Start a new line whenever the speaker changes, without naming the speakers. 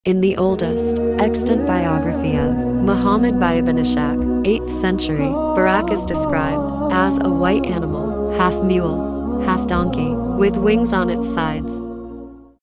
In the oldest, extant biography of Muhammad by Ibn Ishaq, 8th century, Barak is described as a white animal, half mule, half donkey, with wings on its sides.